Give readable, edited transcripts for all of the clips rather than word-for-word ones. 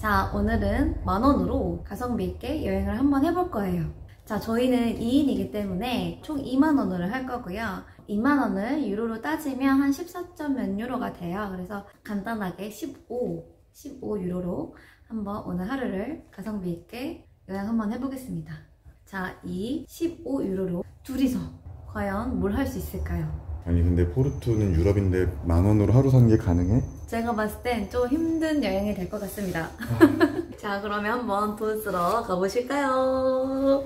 자, 오늘은 10,000원으로 가성비 있게 여행을 한번 해볼 거예요. 자, 저희는 2인이기 때문에 총 20,000원을 할 거고요. 20,000원을 유로로 따지면 한 14점 몇 유로가 돼요. 그래서 간단하게 15 유로로 한번 오늘 하루를 가성비 있게 여행 한번 해보겠습니다. 자, 이 15 유로로 둘이서 과연 뭘 할 수 있을까요? 아니 근데 포르투는 유럽인데 10,000원으로 하루 사는 게 가능해? 제가 봤을 땐 좀 힘든 여행이 될 것 같습니다. 자, 그러면 한번 돈 쓰러 가보실까요?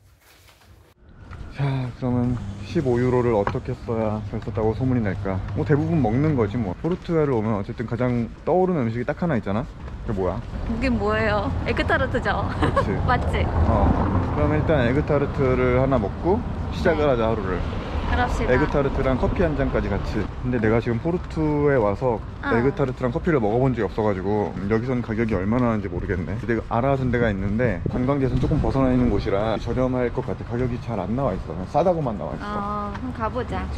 자, 그러면 15유로를 어떻게 써야 잘 썼다고 소문이 날까? 뭐 대부분 먹는 거지 뭐. 포르투갈을 오면 어쨌든 가장 떠오르는 음식이 딱 하나 있잖아? 그게 뭐야? 이게 뭐예요? 에그타르트죠? 그렇지. 맞지? 그럼 일단 에그타르트를 하나 먹고 시작을 네. 하자, 하루를. 그럽시다. 에그타르트랑 커피 한 잔까지 같이. 근데 내가 지금 포르투에 와서 에그타르트랑 커피를 먹어본 적이 없어가지고 여기서는 가격이 얼마나 하는지 모르겠네. 내가 알아준 데가 있는데 관광지에서는 조금 벗어나 있는 곳이라 저렴할 것 같아. 가격이 잘 안 나와 있어. 그냥 싸다고만 나와 있어. 그럼 가보자.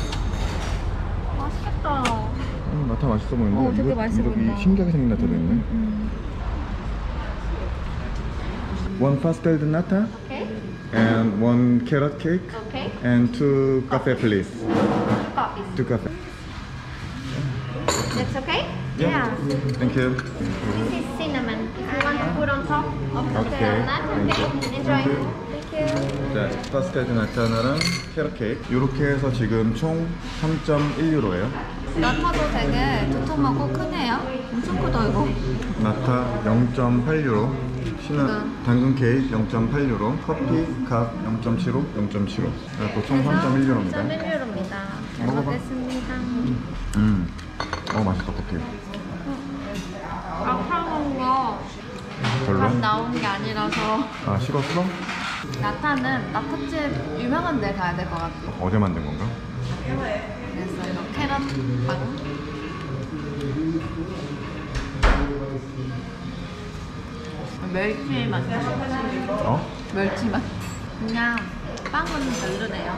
맛있겠다. 나타 맛있어 보이는데? 되게 맛있어 보인다. 신기하게 생긴 나타도 있네. One pastel de nata Okay. and one carrot cake Okay. and 2 cafe please. Coffee. 2 cafe. That's okay? Yeah. Thank you. This is cinnamon. If you want to put on top of the Okay. nut, okay? Enjoy. Thank you. 자, 파스텔 드 나타 하나랑 캐럿 케이크. 이렇게 해서 지금 총 3.1유로예요. 나타도 되게 두툼하고 크네요. 엄청 크다 이거. 나타 0.8유로. 당근 케이크 0.8유로. 커피 값 0.75, 0.75. 총 3.1유로입니다. 3.1유로입니다. 잘 먹어봐. 먹겠습니다. 맛있어 커피. 아까 먹은 거 별로? 밥 나온 게 아니라서. 아, 식었어? 나타는 나타집 유명한 데 가야 될 것 같아. 어제 만든 건가? 그래서 이거 캐럿 빵. 멸치 맛. 멸치 맛. 그냥 빵은 별로네요.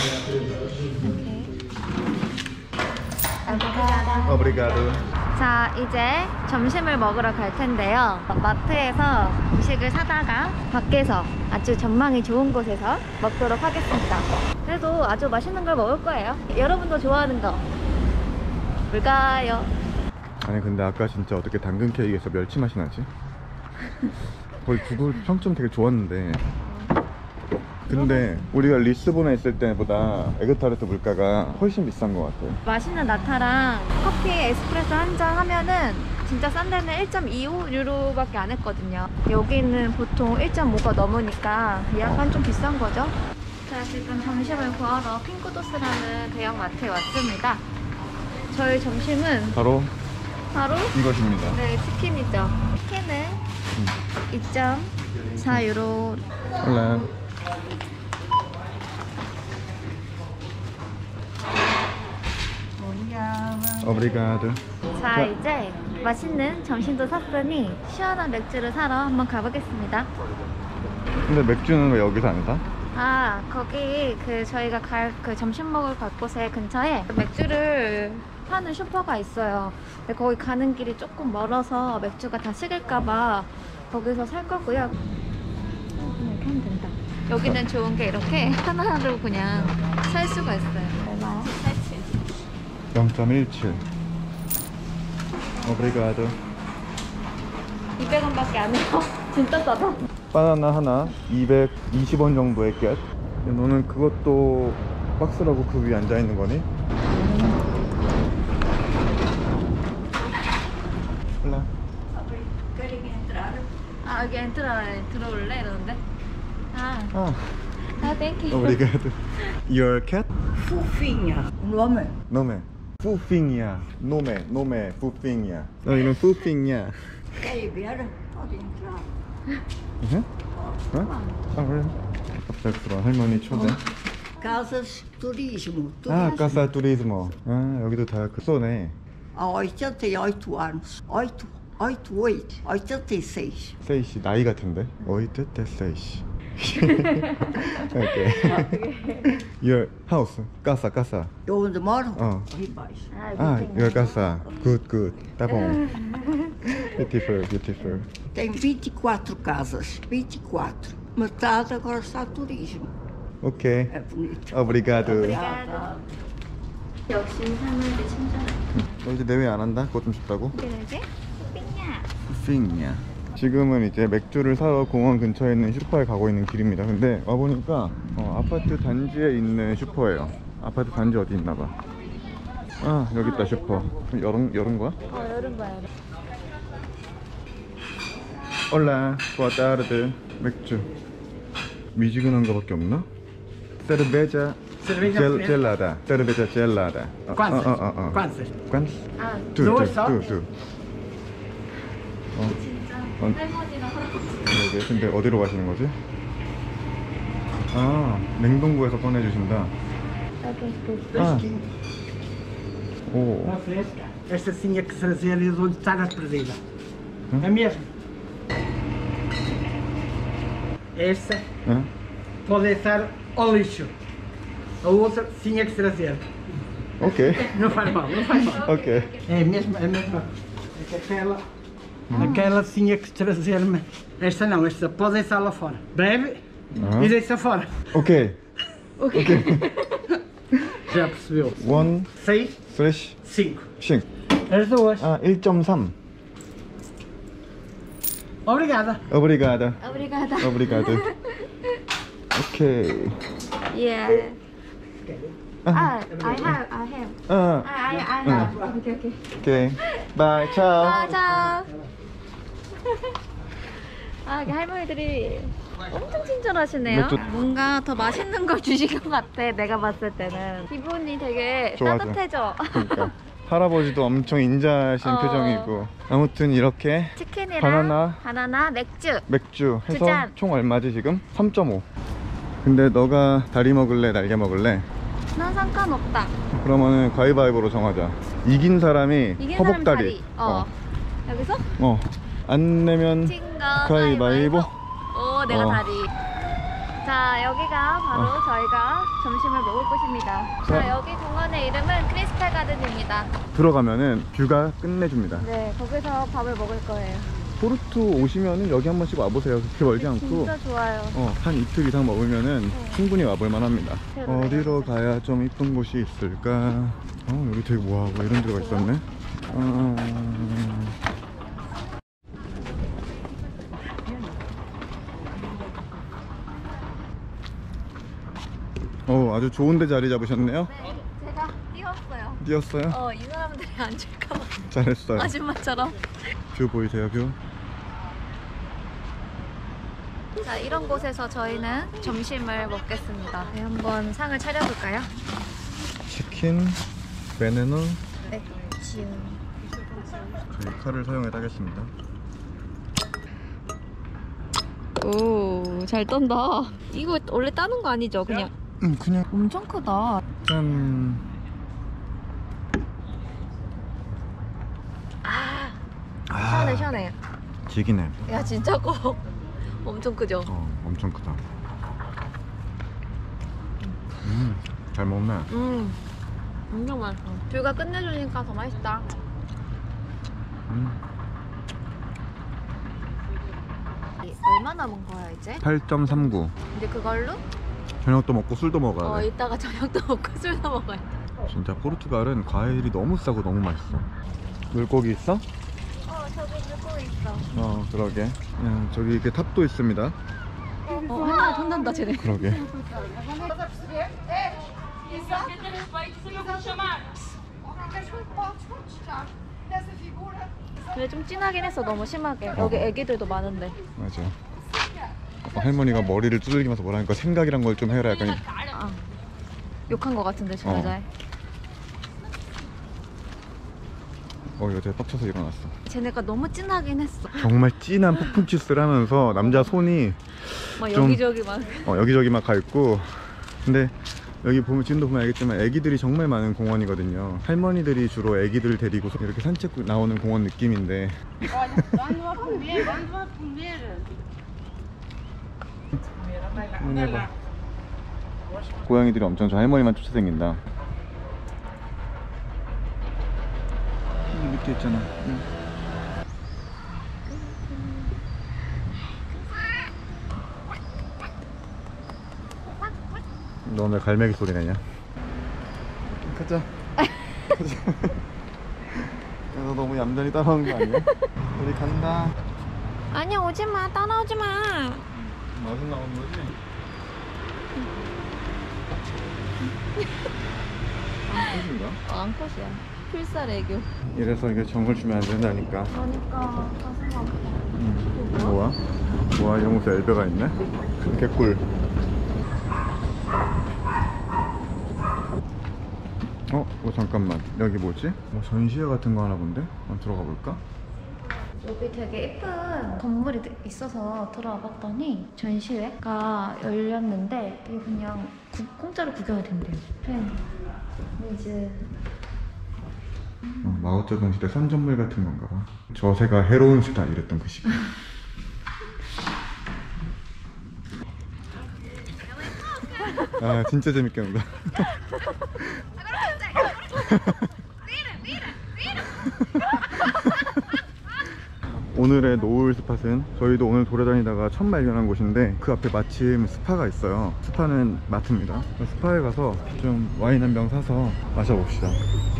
이렇게. 오브리가도. 자, 이제 점심을 먹으러 갈 텐데요. 마트에서 음식을 사다가 밖에서 아주 전망이 좋은 곳에서 먹도록 하겠습니다. 그래도 아주 맛있는 걸 먹을 거예요. 여러분도 좋아하는 거 뭘까요? 아니 근데 아까 진짜 어떻게 당근 케이크에서 멸치 맛이 나지? 거의 구글 평점 되게 좋았는데. 근데 우리가 리스본에 있을 때보다 에그타르트 물가가 훨씬 비싼 것 같아요. 맛있는 나타랑 커피 에스프레소 한 잔 하면은 진짜 싼 데는 1.25유로밖에 안 했거든요. 여기는 보통 1.5가 넘으니까 약간 좀 비싼 거죠. 자, 지금 점심을 구하러 핑크도스라는 대형 마트에 왔습니다. 저희 점심은 바로 네, 이것입니다. 치킨이죠. 치킨은 2.4유로. 홀라. 오브리가도. 자, 이제 맛있는 점심도 샀으니 시원한 맥주를 사러 한번 가보겠습니다. 근데 맥주는 왜 여기서 안 사? 아, 거기 저희가 갈 점심 먹을 곳에 근처에 맥주를 파는 슈퍼가 있어요. 근데 거기 가는 길이 조금 멀어서 맥주가 다 식을까봐 거기서 살 거고요. 이렇게 하면 된다. 여기는 좋은 게 이렇게 하나로 그냥 살 수가 있어요. 얼마야? 0.17. 오브리가도. 200원밖에 안 해요. 진짜 싸다. 바나나 하나 220원 정도의 겟. 너는 그것도 박스라고 그 위에 앉아있는 거니? 홀라. 아, 여기 들어올래? 이러는데. 땡큐. 오브리가도. Your cat? Fofinha. Nome? 노메. 푸핑이야. 노메. 푸핑이야. 이건 푸핑이야. Quer ver? Pode entrar. 그래. 갑작스러운 할머니 초대. Casas Turismo. 아, 까사 투리스모. 아, 여기도 다 쏘네. Há 88 anos. 86. 세이씨 나이 같은데? 어이트 세이씨. Okay. Your house. Casa. Eu onde moro? Oh. Ali embaixo. Ah, your casa. Good. Tá bom. Beautiful, beautiful. Tem 24 casas, 24. Metade agora está turismo. 오케이. É bonito. 오브리가도. 역시 사물들 친절해. 너 이제 내외 안 한다? 그거 좀 춥다고? 그러게? 삥야. 핑이야. 지금은 이제 맥주를 사러 공원 근처에 있는 슈퍼에 가고 있는 길입니다. 근데 와보니까 아파트 단지에 있는 슈퍼예요. 아파트 단지 어디 있나봐. 아, 여기 있다 슈퍼. 열은 거야? 여름 봐야 돼. 올라, 보아따르드. 맥주. 미지근한 거밖에 없나? 세르베자 젤라다. 세르베자 젤라다. Quantas? Quantas? 관? 아, Duas só? 두. 진짜 어. 할머니랑 할아버지. 그러게. 근데 어디로 가시는 거지? 아, 냉동고에서 꺼내주신다. 아. 오. Uma fresca. Esta tinha que trazer e de onde está na perdida. A mesma. Esta 응? pode estar ao lixo. A outra tinha que trazer. 오케이. Não faz mal, não faz mal. 오케이. É a mesma. É que aquela tinha que trazer-me. Esta não, esta pode estar lá fora. Bebe e deixa fora. 오케이. Já percebeu? 1 6, 슬래시 5. 싱. As duas. 아, 1.3. Obrigada. 오브리가다. 오브리가다. 오브리가드. 오케이. 예. I have. 아, I have. 오케이. 오케이. 바이, 차오. 맞아. 아, 이게 할머니들이 엄청 친절하시네요. 맥주- 뭔가 더 맛있는 걸 주신 것 같아. 내가 봤을 때는 기분이 되게 좋아져. 따뜻해져. 그러니까 할아버지도 엄청 인자하신 표정이고. 아무튼 이렇게 치킨이랑 바나나, 맥주. 맥주 두 해서 잔. 총 얼마지 지금? 3.5. 근데 너가 다리 먹을래, 날개 먹을래? 난 상관없다. 그러면은 가위바위보로 정하자. 이긴 사람이 이긴 사람 허벅다리. 다리. 여기서? 안 내면 친거 가위바위보. 오, 내가 어. 다리. 자, 여기가 바로 저희가 점심을 먹을 곳입니다. 자, 여기 공원의 이름은 크리스탈 가든입니다. 들어가면은 뷰가 끝내줍니다. 네, 거기서 밥을 먹을 거예요. 포르투 오시면은 여기 한 번씩 와보세요. 그렇게 멀지 않고. 진짜 좋아요. 한 이틀 이상 먹으면은 충분히 와볼 만합니다. 그래요. 어디로 가야 좀 이쁜 곳이 있을까? 여기 되게 뭐하고 이런 데가 있었네. 아주 좋은 데 자리 잡으셨네요. 네, 제가 뛰었어요. 뛰었어요? 이 사람들이 앉을까봐. 잘했어요. 아줌마처럼. 뷰 보이세요, 뷰? 자, 이런 곳에서 저희는 점심을 먹겠습니다. 네, 한번 상을 차려볼까요? 치킨, 베네너. 맥주. 저희 칼을 사용해 따겠습니다. 오, 잘 떤다. 이거 원래 따는 거 아니죠? 그냥. 그냥 엄청 크다. 짠. 시원해, 시원해. 지기네. 야, 진짜 커. 엄청 크죠? 엄청 크다. 잘 먹네. 엄청 맛있어. 뷰가 끝내주니까 더 맛있다. 얼마 남은 거야, 이제? 8.39. 이제 그걸로? 저녁도 먹고 술도 먹어야 돼. 이따가 저녁도 먹고 술도 먹어야 돼. 진짜 포르투갈은 과일이 너무 싸고 너무 맛있어. 물고기 있어? 저기 물고기 있어. 그러게. 저기 이렇게 탑도 있습니다. 할머니 혼난다, 쟤네. 그러게. 근데 좀 진하긴 했어, 너무 심하게. 여기 애기들도 많은데. 맞아. 아까 할머니가 머리를 두들기면서 뭐라 하니까 생각이란 걸 좀 해라 약간. 욕한 거 같은데, 저 여자애. 이거 되게 빡쳐서 일어났어. 쟤네가 너무 진하긴 했어. 정말 진한 폭풍치스를 하면서 남자 손이 막 좀- 여기저기 막. 여기저기 막 가 있고. 근데 여기 보면 지금도 보면 알겠지만 애기들이 정말 많은 공원이거든요. 할머니들이 주로 애기들 데리고 이렇게 산책 나오는 공원 느낌인데. 해봐. 고양이들이 엄청 저 할머니만 쫓아다닌다. 여기 밑에 있잖아. 너 왜 갈매기 소리 내냐? 가자. 가자. 너 너무 얌전히 따라오는 거 아니야? 우리 간다. 아니야, 오지마. 따라오지마. 맛은 나오는 거지? 컷인가? 암컷이야. 필살 애교. 이래서 이게 정을 주면 안 된다니까. 그러니까 가슴 아파. 뭐야? 뭐야, 이런 곳에 엘베가 있네? 개꿀. 잠깐만. 여기 뭐지? 뭐 전시회 같은 거 하나 본데? 한번 들어가 볼까? 여기 되게 예쁜 건물이 있어서 들어와 봤더니 전시회가 열렸는데 이게 그냥 공짜로 구경이 된대요. 펜, 미즈. 마오쩌둥 시대 선전물 같은 건가 봐. 저새가 해로운 수다 이랬던 그 시간. 아 진짜 재밌게 논다. 오늘의 노을 스팟은 저희도 오늘 돌아다니다가 처음 발견한 곳인데 그 앞에 마침 스파가 있어요. 스파는 마트입니다. 스파에 가서 좀 와인 한 병 사서 마셔봅시다.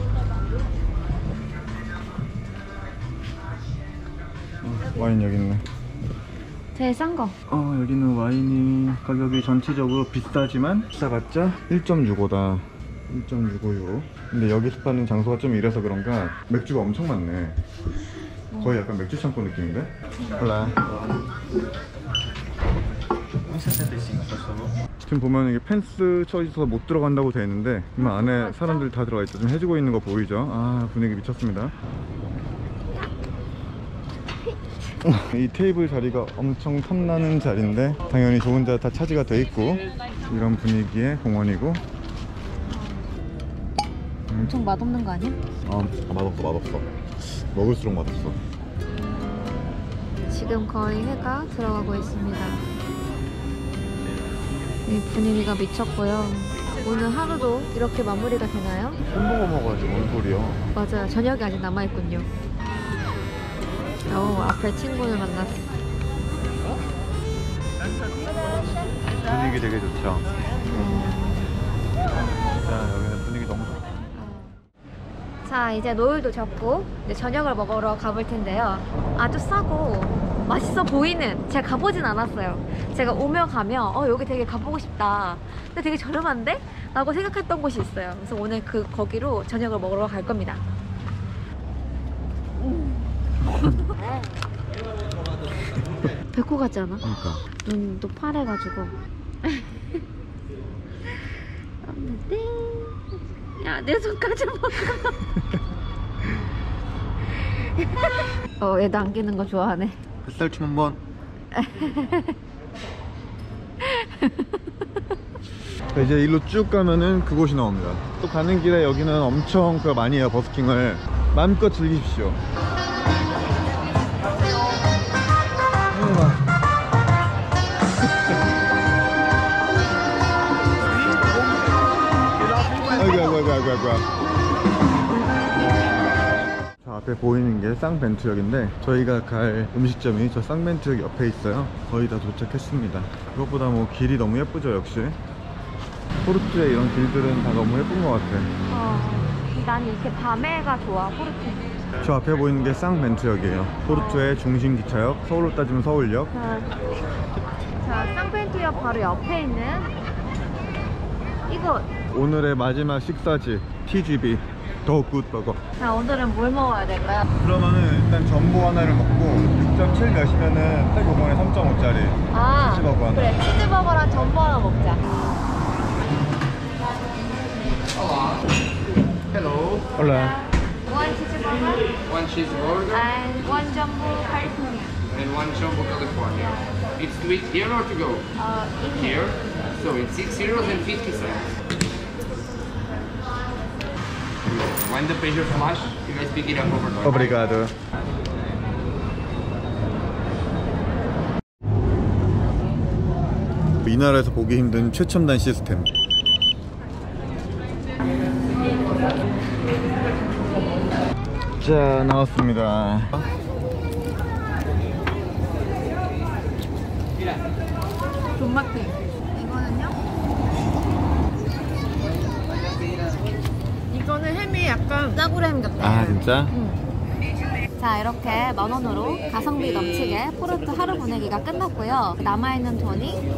와인 여기 있네. 제일 싼 거. 여기는 와인이 가격이 전체적으로 비싸지만 비싸봤자 1.65다. 1.65유로. 근데 여기 스파는 장소가 좀 이래서 그런가 맥주가 엄청 많네. 거의 약간 맥주 창고 느낌인데? 홀라. 지금 보면 이게 펜스 쳐 있어서 못 들어간다고 돼 있는데 안에 사람들 다 들어가 있죠. 좀 해주고 있는 거 보이죠? 아 분위기 미쳤습니다. 이 테이블 자리가 엄청 탐나는 자리인데 당연히 저 혼자 다 차지가 돼 있고 이런 분위기의 공원이고. 엄청 맛없는 거 아니야? 맛없어. 먹을수록 맛없어. 지금 거의 해가 들어가고 있습니다. 이 분위기가 미쳤고요. 오늘 하루도 이렇게 마무리가 되나요? 햄버거 먹어야지 뭔 소리야. 맞아요. 저녁이 아직 남아있군요. 앞에 친구를 만났어. 분위기 되게 좋죠. 자, 여기는 분위기 너무 좋다. 자, 이제 노을도 졌고 이제 저녁을 먹으러 가볼 텐데요. 아주 싸고 맛있어 보이는, 제가 가보진 않았어요. 제가 오며 가며 여기 되게 가보고 싶다, 근데 되게 저렴한데? 라고 생각했던 곳이 있어요. 그래서 오늘 거기로 저녁을 먹으러 갈 겁니다. 백호 같지 않아? 그러니까. 눈도 파래가지고. 야, 내 손까지 먹어. 얘 남기는 거 좋아하네. 뱃살춤 한번. 이제 일로 쭉 가면은 그곳이 나옵니다. 또 가는 길에 여기는 엄청 많이 해요. 버스킹을 마음껏 즐기십시오. 아이고. 저 앞에 보이는 게 쌍벤투역인데 저희가 갈 음식점이 저 쌍벤투역 옆에 있어요. 거의 다 도착했습니다. 그것보다 뭐 길이 너무 예쁘죠. 역시 포르투의 이런 길들은 다 너무 예쁜 것 같아. 난 이렇게 밤에가 좋아, 포르투. 저 앞에 보이는 게 쌍벤투역이에요. 포르투의 중심 기차역, 서울로 따지면 서울역. 자, 쌍벤투역 바로 옆에 있는 이곳. 오늘의 마지막 식사지 TGB 더 굿버거. 자, 오늘은 뭘 먹어야 될까요? 그러면은 일단 전보 하나를 먹고 6.7 몇이면은 딱 요번에 3.5짜리 치즈버거 하나. 그래, 치즈버거랑 전보 하나 먹자. Hello. 올라. One cheeseburger One cheeseburger and one jumbo California. and one jumbo California. It's to eat here or to go? In Here. So it's 6 euros and 50 cents. When the pager flash, you guys pick it up over there. 오브리가도. 이 나라에서 보기 힘든 최첨단 시스템. 자, 나왔습니다. 존맛해. 이거는요? 이거는 햄이 약간 짜구리 햄 같아. 아 진짜? 자, 이렇게 10,000원으로 가성비 넘치게 포르투 하루 보내기가 끝났고요. 남아있는 돈이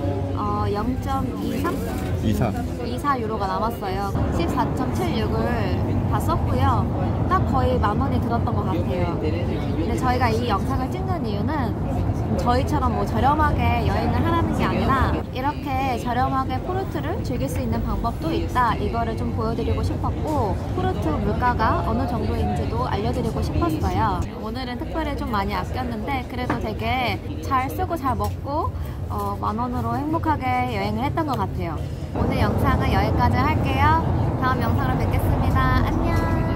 0.24 유로가 남았어요. 14.76을 다 썼고요. 딱 거의 10,000원이 들었던 것 같아요. 근데 저희가 이 영상을 찍는 이유는 저희처럼 뭐 저렴하게 여행을 하라는 게 아니라 이렇게 저렴하게 포르투를 즐길 수 있는 방법도 있다, 이거를 좀 보여드리고 싶었고, 포르투 물가가 어느 정도인지도 알려드리고 싶었어요. 오늘은 특별히 좀 많이 아꼈는데 그래도 되게 잘 쓰고 잘 먹고 10,000원으로 행복하게 여행을 했던 것 같아요. 오늘 영상은 여기까지 할게요. 다음 영상으로 뵙겠습니다. 안녕.